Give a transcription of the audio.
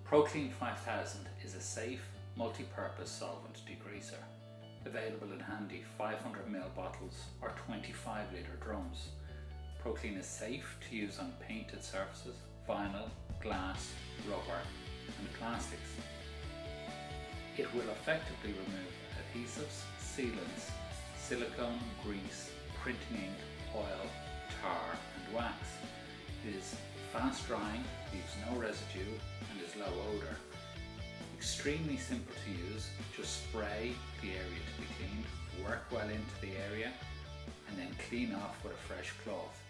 Proclean 5000 is a safe, multi-purpose solvent degreaser, available in handy 500ml bottles or 25 litre drums. Proclean is safe to use on painted surfaces, vinyl, glass, rubber and plastics. It will effectively remove adhesives, sealants, silicone, grease, printing ink, oil, tar and wax. It is fast drying, leaves no residue and is low odour. Extremely simple to use, just spray the area to be cleaned, work well into the area and then clean off with a fresh cloth.